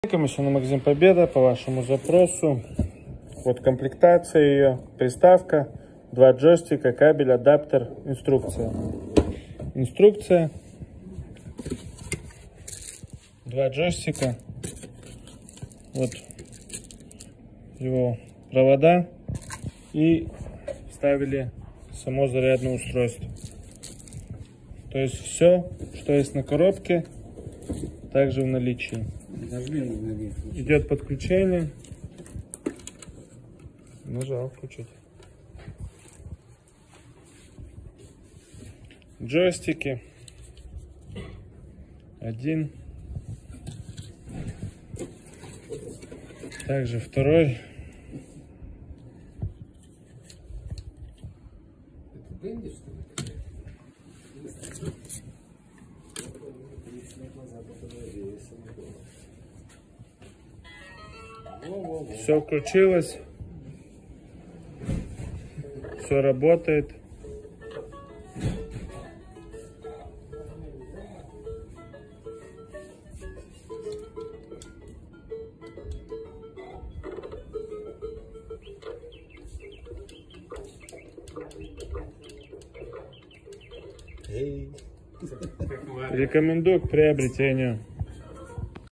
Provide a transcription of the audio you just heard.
Мы на магазин Победа по вашему запросу. Вот комплектация ее, приставка, 2 джойстика, кабель, адаптер, инструкция. Инструкция, 2 джойстика, вот его провода и вставили само зарядное устройство. То есть все, что есть на коробке, также в наличии. Идет подключение. Нажал включить. Джойстики. Один. Также второй. Все включилось, все работает. Рекомендую к приобретению.